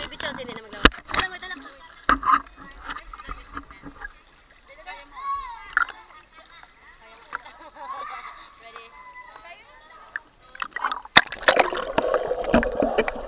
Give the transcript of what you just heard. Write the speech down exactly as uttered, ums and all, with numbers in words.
Bicho, sino na maglawan? Dala mo, dala mo. Ready?